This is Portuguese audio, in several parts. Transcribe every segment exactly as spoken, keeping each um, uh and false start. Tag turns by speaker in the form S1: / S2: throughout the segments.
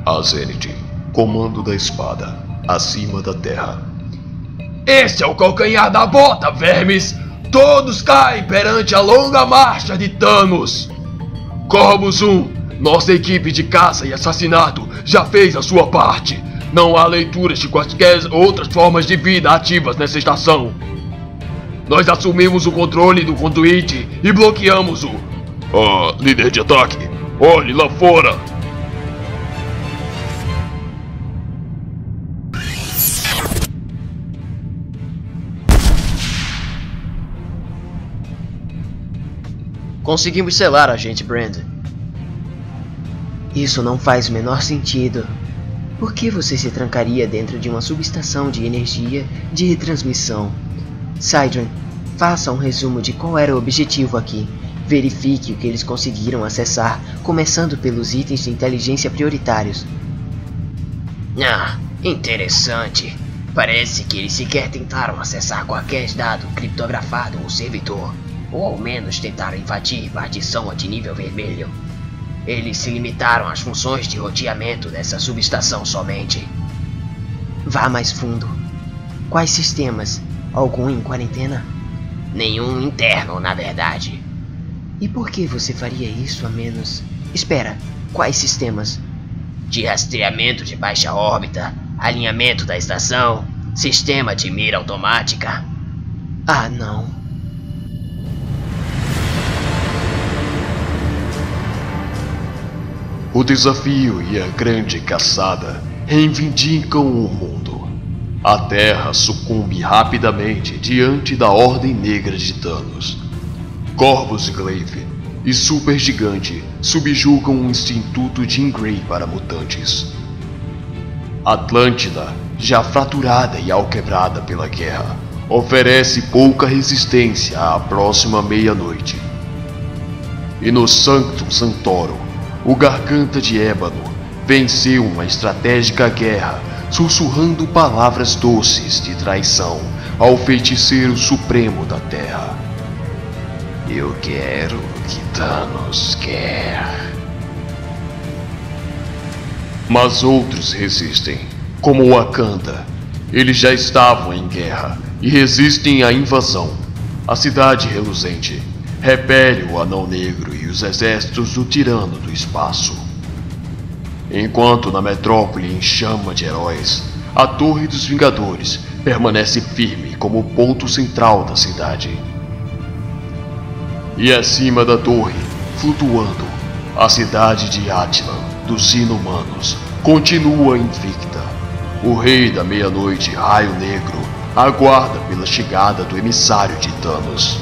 S1: A Zenith, comando da espada, acima da terra.
S2: Este é o calcanhar da bota, vermes! Todos caem perante a longa marcha de Thanos! Corvus um, nossa equipe de caça e assassinato já fez a sua parte. Não há leituras de quaisquer outras formas de vida ativas nessa estação. Nós assumimos o controle do conduíte e bloqueamos-o.
S1: Ah, líder de ataque, olhe lá fora!
S3: Conseguimos selar, agente Brand. Isso não faz o menor sentido. Por que você se trancaria dentro de uma subestação de energia de retransmissão? Sidron, faça um resumo de qual era o objetivo aqui. Verifique o que eles conseguiram acessar, começando pelos itens de inteligência prioritários. Ah, interessante. Parece que eles sequer tentaram acessar qualquer dado criptografado ou servidor. Ou ao menos tentaram invadir partição de nível vermelho. Eles se limitaram às funções de roteamento dessa subestação somente. Vá mais fundo. Quais sistemas? Algum em quarentena? Nenhum interno, na verdade. E por que você faria isso a menos... Espera, quais sistemas? De rastreamento de baixa órbita, alinhamento da estação, sistema de mira automática. Ah, não.
S1: O desafio e a grande caçada reivindicam o mundo. A Terra sucumbe rapidamente diante da Ordem Negra de Thanos. Corvus Glaive e Supergigante subjugam o Instituto Jean Grey para mutantes. Atlântida, já fraturada e alquebrada pela guerra, oferece pouca resistência à próxima meia-noite. E no Sanctum Sanctorum, o Garganta de Ébano venceu uma estratégica guerra, sussurrando palavras doces de traição ao feiticeiro supremo da Terra. Eu quero o que Thanos quer. Mas outros resistem, como Wakanda. Eles já estavam em guerra e resistem à invasão. A cidade reluzente repele o Anão Negro e os exércitos do Tirano do Espaço. Enquanto na metrópole em chama de heróis, a Torre dos Vingadores permanece firme como o ponto central da cidade. E acima da torre, flutuando, a cidade de Attilan, dos Inumanos, continua invicta. O Rei da Meia-Noite, Raio Negro, aguarda pela chegada do emissário de Thanos.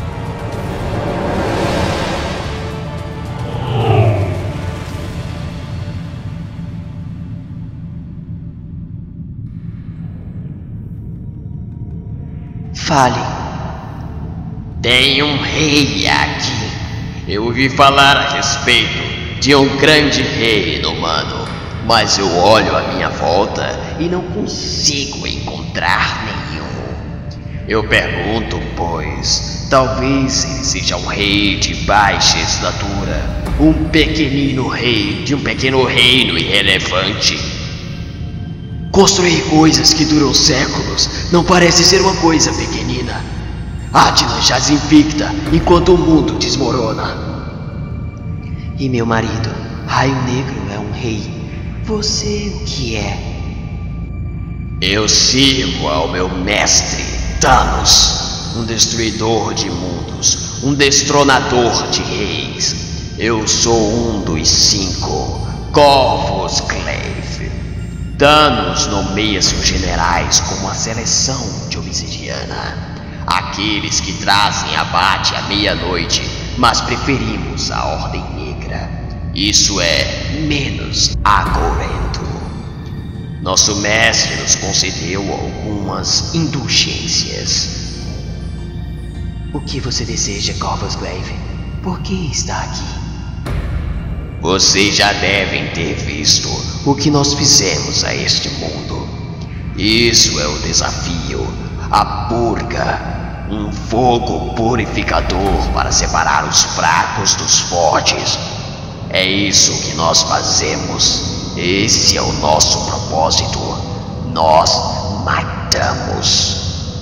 S3: Fale. Tem um rei aqui. Eu ouvi falar a respeito de um grande rei inumano, mas eu olho à minha volta e não consigo encontrar nenhum. Eu pergunto, pois, talvez ele seja um rei de baixa estatura, um pequenino rei de um pequeno reino irrelevante. Construir coisas que duram séculos não parece ser uma coisa pequenina. Attilan jaz invicta enquanto o mundo desmorona. E meu marido, Raio Negro, é um rei. Você o que é? Eu sirvo ao meu mestre, Thanos, um destruidor de mundos, um destronador de reis. Eu sou um dos cinco, Corvus Glaive. Thanos nomeia seus generais como a seleção de obsidiana. Aqueles que trazem abate à meia-noite, mas preferimos a Ordem Negra. Isso é menos agorento. Nosso mestre nos concedeu algumas indulgências. O que você deseja, Corvus Glaive? Por que está aqui? Vocês já devem ter visto o que nós fizemos a este mundo. Isso é o desafio, a purga. Um fogo purificador para separar os fracos dos fortes. É isso que nós fazemos. Esse é o nosso propósito. Nós matamos.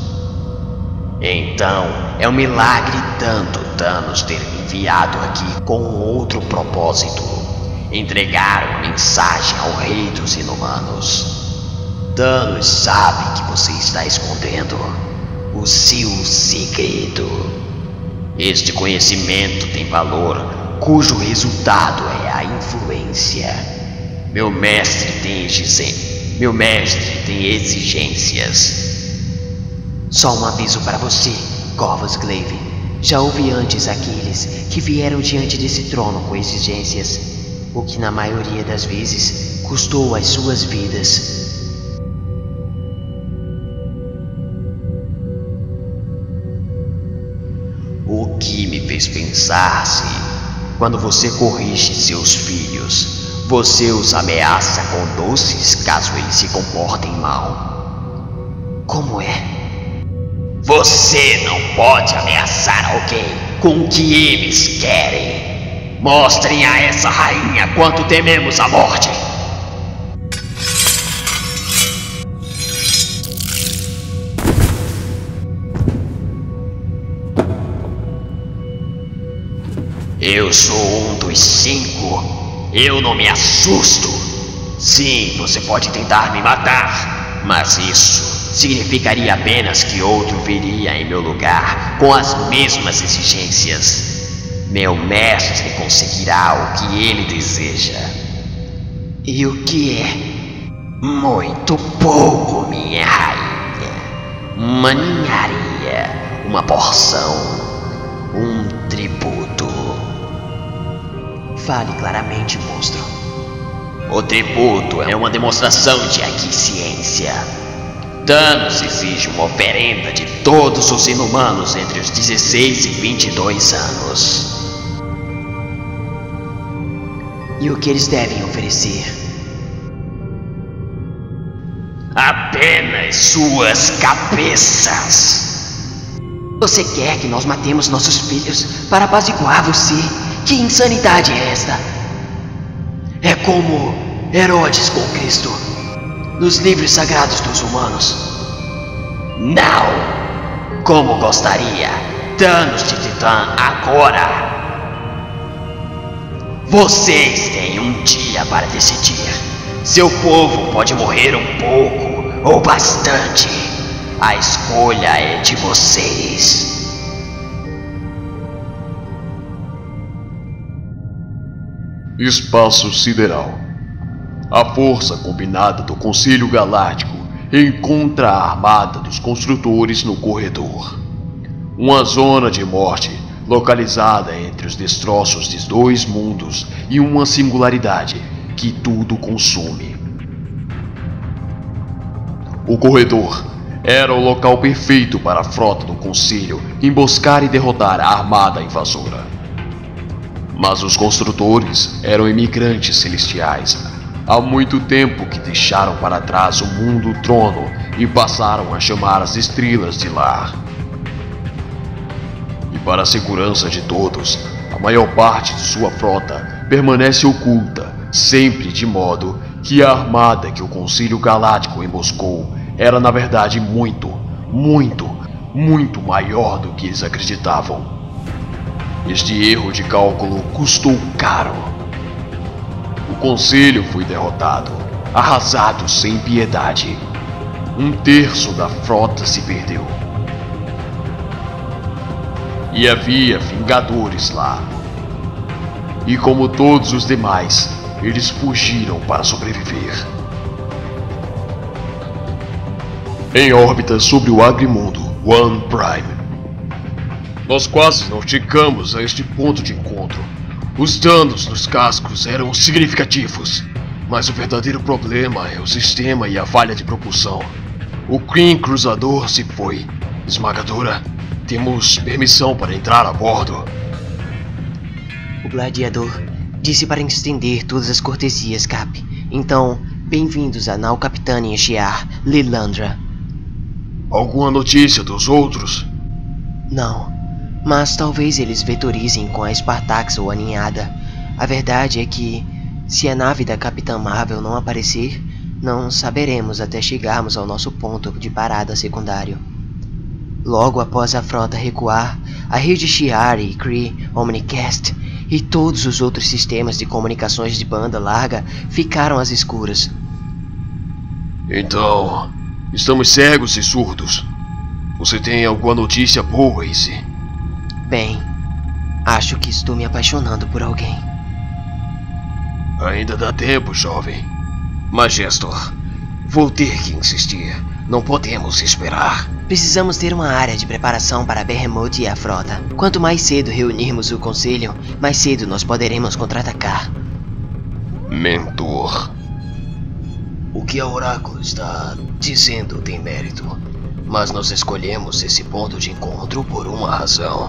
S3: Então, é um milagre tanto Thanos ter me enviado aqui com outro propósito. Entregar uma mensagem ao rei dos inumanos. Thanos sabe que você está escondendo o seu segredo. Este conhecimento tem valor, cujo resultado é a influência. Meu mestre tem exigências. Meu mestre tem exigências.
S4: Só um aviso para você, Corvus Glaive. Já houve antes aqueles que vieram diante desse trono com exigências, o que na maioria das vezes custou as suas vidas.
S3: O que me fez pensar se, quando você corrige seus filhos, você os ameaça com doces caso eles se comportem mal?
S4: Como é?
S3: Você não pode ameaçar alguém com o que eles querem. Mostrem a essa rainha quanto tememos a morte. Eu sou um dos cinco. Eu não me assusto. Sim, você pode tentar me matar, mas isso significaria apenas que outro viria em meu lugar com as mesmas exigências. Meu mestre conseguirá o que ele deseja.
S4: E o que é?
S3: Muito pouco, minha rainha. Uma ninharia, uma porção, um tributo.
S4: Fale claramente, monstro.
S3: O tributo é uma demonstração de aquiescência. Thanos exige uma oferenda de todos os inumanos entre os dezesseis e vinte e dois anos.
S4: E o que eles devem oferecer?
S3: Apenas suas cabeças.
S4: Você quer que nós matemos nossos filhos para apaziguar você? Que insanidade é esta? É como Herodes com Cristo nos livros sagrados dos humanos.
S3: Não! Como gostaria! Thanos de Titã agora! Vocês têm um dia para decidir. Seu povo pode morrer um pouco ou bastante. A escolha é de vocês.
S1: Espaço Sideral. A força combinada do Conselho Galáctico encontra a armada dos construtores no corredor. Uma zona de morte localizada entre os destroços de dois mundos e uma singularidade que tudo consome. O corredor era o local perfeito para a frota do Conselho emboscar e derrotar a armada invasora. Mas os construtores eram imigrantes celestiais. Há muito tempo que deixaram para trás o mundo trono e passaram a chamar as estrelas de lar. E para a segurança de todos, a maior parte de sua frota permanece oculta, sempre de modo que a armada que o Conselho Galáctico emboscou era na verdade muito, muito, muito maior do que eles acreditavam. Este erro de cálculo custou caro. O Conselho foi derrotado, arrasado sem piedade. Um terço da frota se perdeu. E havia Vingadores lá. E como todos os demais, eles fugiram para sobreviver. Em órbita sobre o Agrimundo One Prime. Nós quase não chegamos a este ponto de encontro. Os danos nos cascos eram significativos, mas o verdadeiro problema é o sistema e a falha de propulsão. O Kree Cruzador se foi. Esmagadora, temos permissão para entrar a bordo.
S4: O gladiador disse para estender todas as cortesias, Cap. Então, bem-vindos à nau Capitânia Shiar Lilandra.
S1: Alguma notícia dos outros?
S4: Não, mas talvez eles vetorizem com a Spartax ou a Ninhada. A verdade é que Se a nave da Capitã Marvel não aparecer, não saberemos até chegarmos ao nosso ponto de parada secundário. Logo após a frota recuar, a rede Shi'ar, Kree, Omnicast e todos os outros sistemas de comunicações de banda larga ficaram às escuras.
S1: Então, estamos cegos e surdos. Você tem alguma notícia boa, Izzy?
S4: Bem, acho que estou me apaixonando por alguém.
S1: Ainda dá tempo, jovem.
S3: Majestor, vou ter que insistir. Não podemos esperar.
S4: Precisamos ter uma área de preparação para Behemoth e a frota. Quanto mais cedo reunirmos o conselho, mais cedo nós poderemos contra-atacar.
S1: Mentor.
S3: O que a Oráculo está dizendo tem mérito, mas nós escolhemos esse ponto de encontro por uma razão.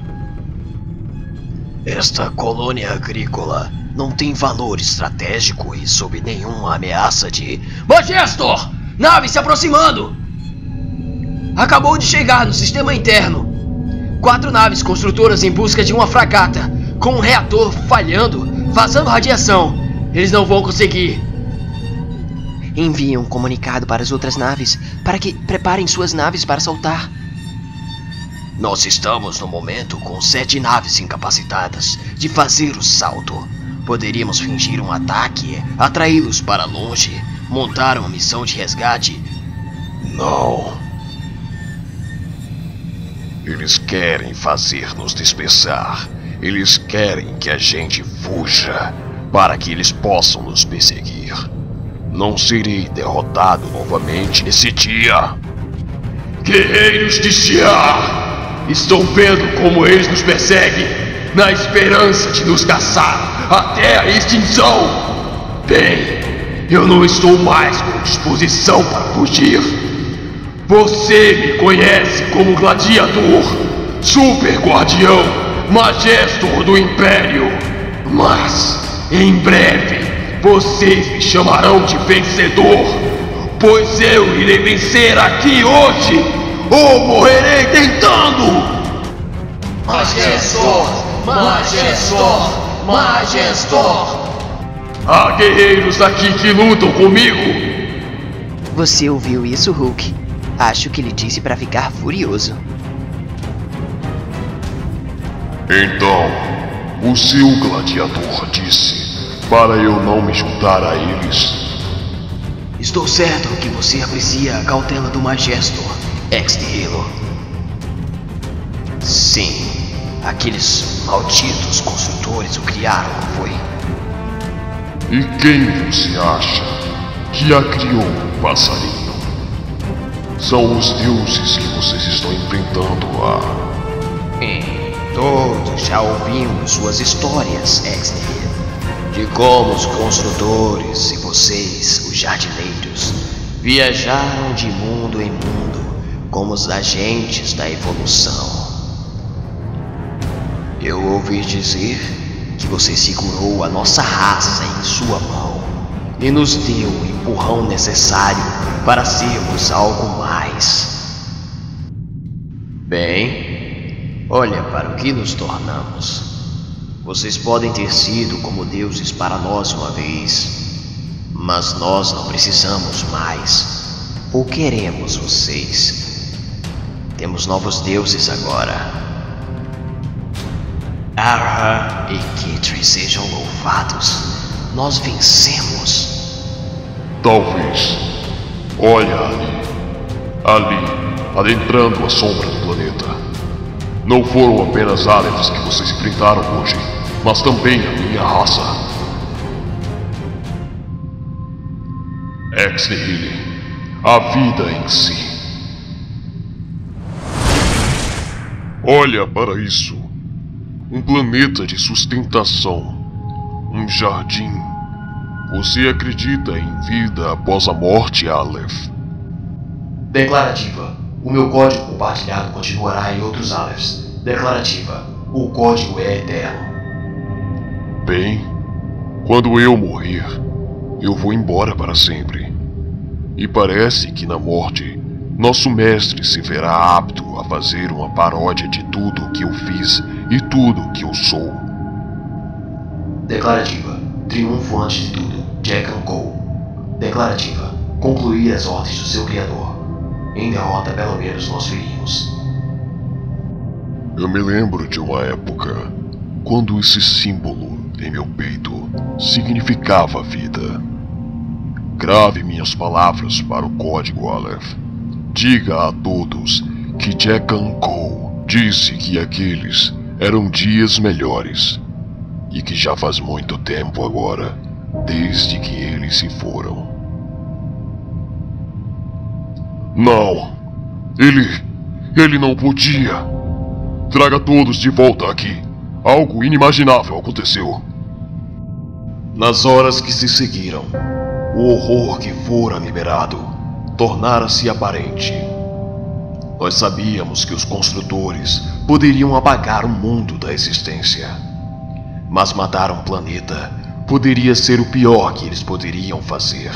S3: Esta colônia agrícola não tem valor estratégico e sob nenhuma ameaça de...
S2: Majestor! Nave se aproximando! Acabou de chegar no sistema interno. Quatro naves construtoras em busca de uma fragata, com um reator falhando, vazando radiação. Eles não vão conseguir.
S4: Envie um comunicado para as outras naves, para que preparem suas naves para saltar.
S3: Nós estamos no momento com sete naves incapacitadas de fazer o salto. Poderíamos fingir um ataque, atraí-los para longe, montar uma missão de resgate.
S1: Não. Eles querem fazer-nos dispersar. Eles querem que a gente fuja, para que eles possam nos perseguir. Não serei derrotado novamente nesse dia.
S2: Guerreiros de Shi'ar! Estão vendo como eles nos perseguem, na esperança de nos caçar até a extinção. Bem, eu não estou mais com disposição para fugir. Você me conhece como gladiador, super guardião, majestor do Império. Mas, em breve, vocês me chamarão de vencedor, pois eu irei vencer aqui hoje, ou morrerei tentando!
S3: Majestor! Majestor! Majestor!
S2: Há guerreiros aqui que lutam comigo!
S4: Você ouviu isso, Hulk? Acho que ele disse para ficar furioso.
S1: Então, o seu gladiador disse para eu não me juntar a eles.
S3: Estou certo que você aprecia a cautela do Majestor, ex-Nihilo. Sim, aqueles malditos construtores o criaram, não foi?
S1: E quem você acha que a criou, passarinho? São os deuses que vocês estão enfrentando a...
S3: Hum, todos já ouvimos suas histórias, ex-Nihilo, de como os construtores e vocês, os jardineiros, viajaram de mundo em mundo como os agentes da evolução. Eu ouvi dizer que você segurou a nossa raça em sua mão e nos deu o empurrão necessário para sermos algo mais. Bem, olha para o que nos tornamos. Vocês podem ter sido como deuses para nós uma vez, mas nós não precisamos mais, ou queremos vocês. Temos novos deuses agora. Arha e Kitri sejam louvados. Nós vencemos.
S1: Talvez. Olha ali. Ali, adentrando a sombra do planeta. Não foram apenas Alephs que vocês enfrentaram hoje, mas também a minha raça. Ex-Nihilo, a vida em si. Olha para isso. Um planeta de sustentação. Um jardim. Você acredita em vida após a morte, Aleph?
S2: Declarativa. O meu código compartilhado continuará em outros Alephs. Declarativa. O código é eterno.
S1: Bem, quando eu morrer, eu vou embora para sempre. E parece que na morte, nosso mestre se verá apto a fazer uma paródia de tudo o que eu fiz e tudo o que eu sou.
S2: Declarativa.
S4: triunfo antes de tudo, Jack Cole. Declarativa: concluir as ordens do seu criador. Em derrota, pelo menos nós ferimos.
S1: Eu me lembro de uma época quando esse símbolo em meu peito significava vida. Grave minhas palavras para o código Aleph. Diga a todos que Jack Cole disse que aqueles eram dias melhores e que já faz muito tempo agora, desde que eles se foram. Não, ele, ele não podia. Traga todos de volta aqui. Algo inimaginável aconteceu.
S2: Nas horas que se seguiram, o horror que fora liberado tornara-se aparente. Nós sabíamos que os construtores poderiam apagar o mundo da existência, mas matar um planeta poderia ser o pior que eles poderiam fazer.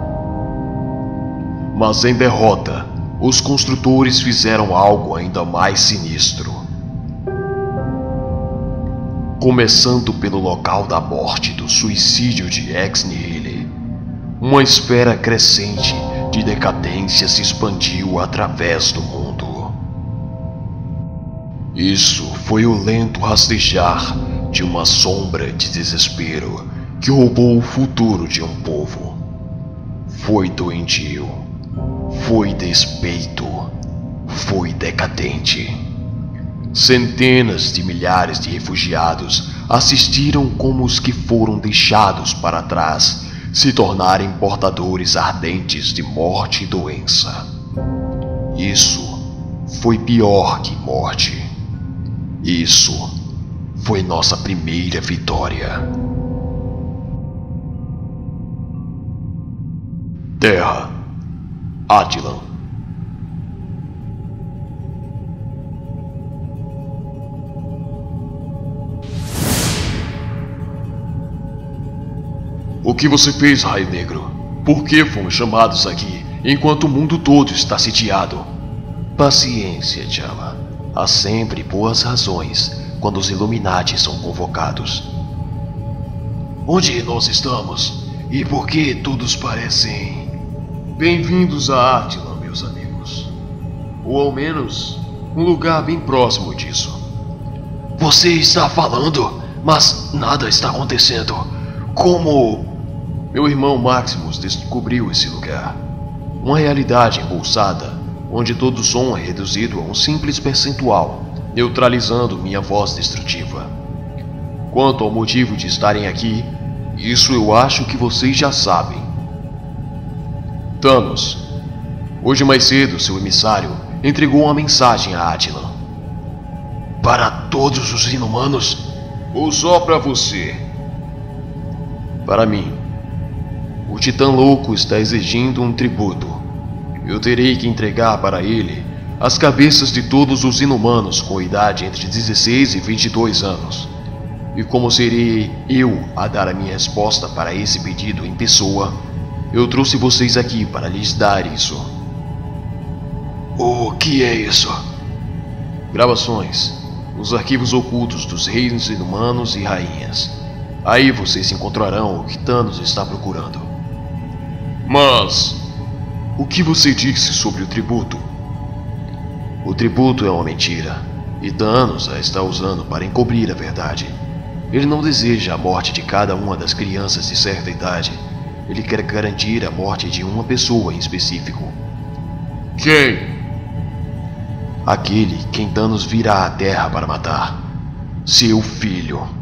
S2: Mas em derrota, os construtores fizeram algo ainda mais sinistro. Começando pelo local da morte do suicídio de Ex Nihilo, uma esfera crescente de decadência se expandiu através do mundo. Isso foi o lento rastejar de uma sombra de desespero que roubou o futuro de um povo. Foi doentio, foi despeito, foi decadente. Centenas de milhares de refugiados assistiram como os que foram deixados para trás se tornarem portadores ardentes de morte e doença. Isso foi pior que morte. Isso foi nossa primeira vitória. Terra, Attilan. O que você fez, Raio Negro? Por que fomos chamados aqui enquanto o mundo todo está sitiado? Paciência, Jama. Há sempre boas razões quando os Illuminati são convocados. Onde nós estamos? E por que todos parecem... Bem-vindos a Attilan, meus amigos. Ou ao menos, um lugar bem próximo disso. Você está falando, mas nada está acontecendo. Como... Meu irmão Maximus descobriu esse lugar. Uma realidade embolsada, onde todo som é reduzido a um simples percentual, neutralizando minha voz destrutiva. Quanto ao motivo de estarem aqui, isso eu acho que vocês já sabem. Thanos. Hoje mais cedo, seu emissário entregou uma mensagem a Attilan. Para todos os inumanos? Ou só para você? Para mim. O Titã Louco está exigindo um tributo. Eu terei que entregar para ele as cabeças de todos os inumanos com idade entre dezesseis e vinte e dois anos. E como serei eu a dar a minha resposta para esse pedido em pessoa, eu trouxe vocês aqui para lhes dar isso. O que é isso? Gravações. Os arquivos ocultos dos reinos inumanos e rainhas. Aí vocês encontrarão o que Thanos está procurando. Mas... o que você disse sobre o tributo? O tributo é uma mentira, e Thanos a está usando para encobrir a verdade. Ele não deseja a morte de cada uma das crianças de certa idade. Ele quer garantir a morte de uma pessoa em específico. Quem? Aquele quem Thanos virá à Terra para matar. Seu filho.